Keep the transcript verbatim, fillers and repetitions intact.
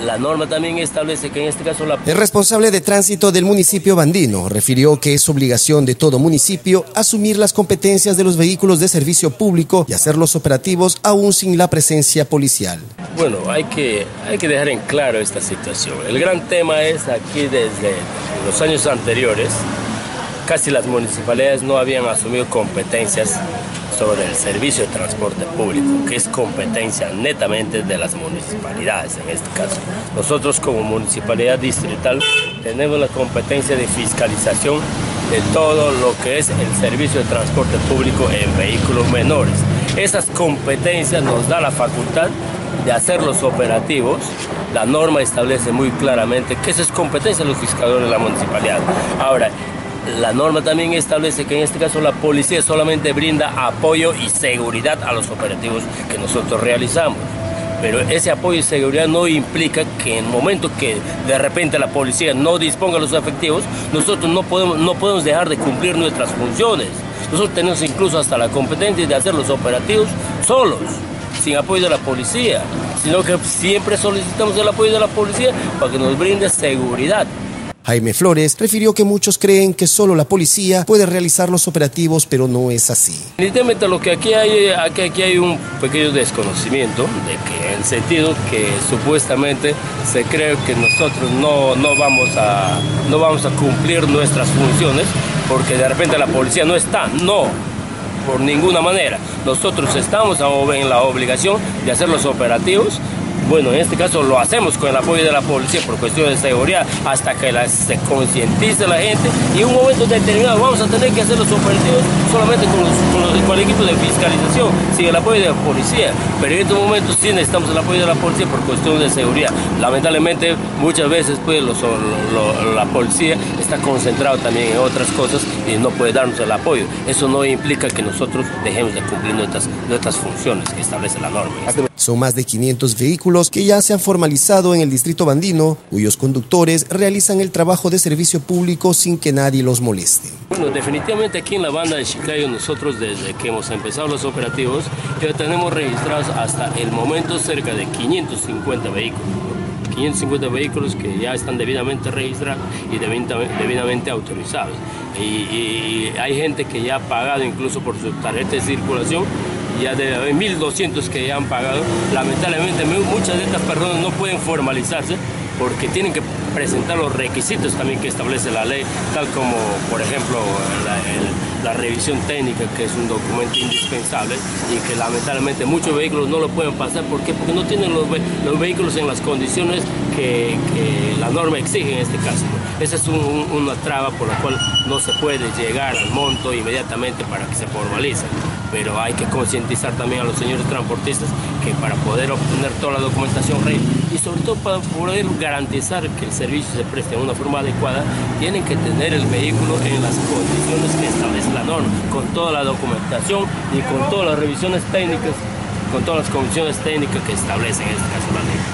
La norma también establece que en este caso la... El responsable de tránsito del municipio Bandino refirió que es obligación de todo municipio asumir las competencias de los vehículos de servicio público y hacerlos operativos aún sin la presencia policial. Bueno, hay que, hay que dejar en claro esta situación. El gran tema es aquí desde los años anteriores, casi las municipalidades no habían asumido competencias sobre el servicio de transporte público, que es competencia netamente de las municipalidades en este caso. Nosotros como municipalidad distrital tenemos la competencia de fiscalización de todo lo que es el servicio de transporte público en vehículos menores. Esas competencias nos da la facultad de hacer los operativos. La norma establece muy claramente que esa es competencia de los fiscales de la municipalidad. Ahora, la norma también establece que en este caso la policía solamente brinda apoyo y seguridad a los operativos que nosotros realizamos. Pero ese apoyo y seguridad no implica que en el momento que de repente la policía no disponga de los efectivos, nosotros no podemos, no podemos dejar de cumplir nuestras funciones. Nosotros tenemos incluso hasta la competencia de hacer los operativos solos, sin apoyo de la policía, sino que siempre solicitamos el apoyo de la policía para que nos brinde seguridad. Jaime Flores refirió que muchos creen que solo la policía puede realizar los operativos, pero no es así. Definitivamente lo que aquí hay, aquí, aquí hay un pequeño desconocimiento, de que en el sentido que supuestamente se cree que nosotros no, no, vamos a, no vamos a cumplir nuestras funciones porque de repente la policía no está, no. Por ninguna manera. Nosotros estamos en la obligación de hacer los operativos. Bueno, en este caso lo hacemos con el apoyo de la policía por cuestiones de seguridad hasta que la, se concientice la gente y en un momento determinado vamos a tener que hacer los operativos solamente con, los, con, los, con el equipo de fiscalización, sin el apoyo de la policía. Pero en estos momentos sí necesitamos el apoyo de la policía por cuestiones de seguridad. Lamentablemente muchas veces pues, los, lo, lo, la policía está concentrada también en otras cosas y no puede darnos el apoyo. Eso no implica que nosotros dejemos de cumplir nuestras, nuestras funciones que establece la norma. Son más de quinientos vehículos que ya se han formalizado en el distrito Bandino, cuyos conductores realizan el trabajo de servicio público sin que nadie los moleste. Bueno, definitivamente aquí en la banda de Chiclayo nosotros desde que hemos empezado los operativos ya tenemos registrados hasta el momento cerca de quinientos cincuenta vehículos. quinientos cincuenta vehículos que ya están debidamente registrados y debidamente autorizados. Y, y, y hay gente que ya ha pagado incluso por su tarjeta de circulación, ya de mil doscientos que ya han pagado. Lamentablemente muchas de estas personas no pueden formalizarse porque tienen que presentar los requisitos también que establece la ley, tal como por ejemplo la, el, la revisión técnica, que es un documento indispensable y que lamentablemente muchos vehículos no lo pueden pasar. ¿Por qué? Porque no tienen los, los vehículos en las condiciones que, que la norma exige en este caso. Esa es un, un, una traba por la cual no se puede llegar al monto inmediatamente para que se formalice. Pero hay que concientizar también a los señores transportistas que para poder obtener toda la documentación real y sobre todo para poder garantizar que el servicio se preste de una forma adecuada, tienen que tener el vehículo en las condiciones que establece la norma, con toda la documentación y con todas las revisiones técnicas, con todas las condiciones técnicas que establece en este caso la ley.